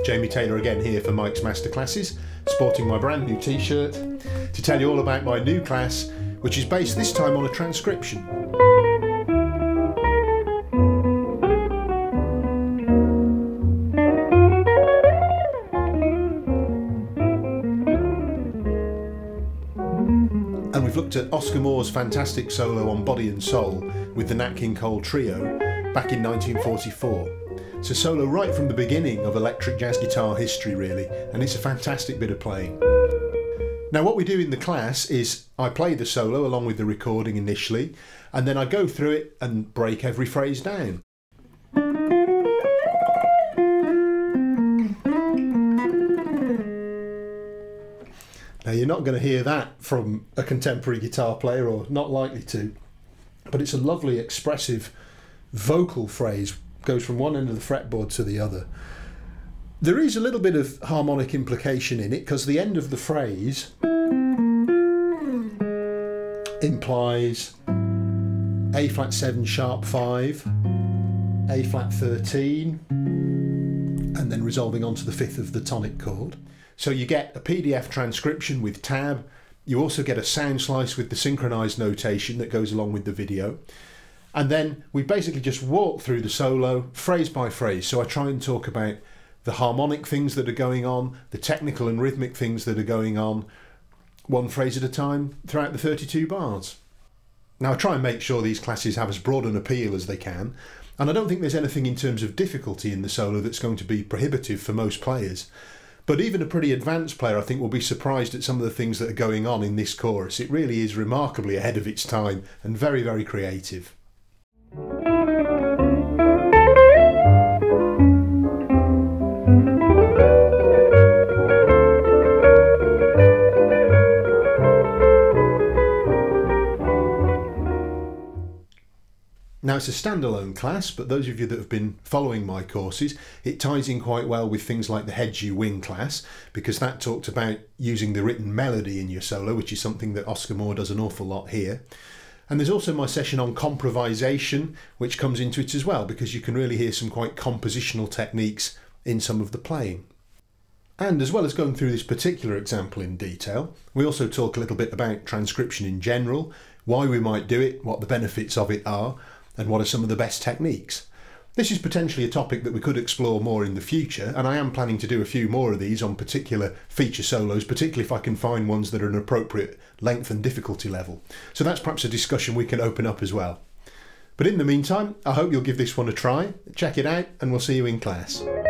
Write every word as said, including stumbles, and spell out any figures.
Jamie Taylor again here for Mike's Masterclasses, sporting my brand new t-shirt to tell you all about my new class, which is based this time on a transcription. And we've looked at Oscar Moore's fantastic solo on Body and Soul with the Nat King Cole Trio back in nineteen forty-four. It's a solo right from the beginning of electric jazz guitar history really, and it's a fantastic bit of playing. Now what we do in the class is I play the solo along with the recording initially, and then I go through it and break every phrase down. Now you're not going to hear that from a contemporary guitar player, or not likely to, but it's a lovely expressive vocal phrase, goes from one end of the fretboard to the other. There is a little bit of harmonic implication in it because the end of the phrase implies A flat seven sharp five, A flat thirteen, and then resolving onto the fifth of the tonic chord. So you get a P D F transcription with tab. You also get a sound slice with the synchronized notation that goes along with the video. And then we basically just walk through the solo phrase by phrase. So I try and talk about the harmonic things that are going on, the technical and rhythmic things that are going on, one phrase at a time throughout the thirty-two bars. Now I try and make sure these classes have as broad an appeal as they can, and I don't think there's anything in terms of difficulty in the solo that's going to be prohibitive for most players. But even a pretty advanced player I think will be surprised at some of the things that are going on in this chorus. It really is remarkably ahead of its time and very, very creative. Now it's a standalone class, but those of you that have been following my courses, it ties in quite well with things like the Heads You Win class, because that talked about using the written melody in your solo, which is something that Oscar Moore does an awful lot here. And there's also my session on improvisation, which comes into it as well, because you can really hear some quite compositional techniques in some of the playing. And as well as going through this particular example in detail, we also talk a little bit about transcription in general, why we might do it, what the benefits of it are, and what are some of the best techniques. This is potentially a topic that we could explore more in the future, and I am planning to do a few more of these on particular feature solos, particularly if I can find ones that are an appropriate length and difficulty level. So that's perhaps a discussion we can open up as well. But in the meantime, I hope you'll give this one a try, check it out, and we'll see you in class.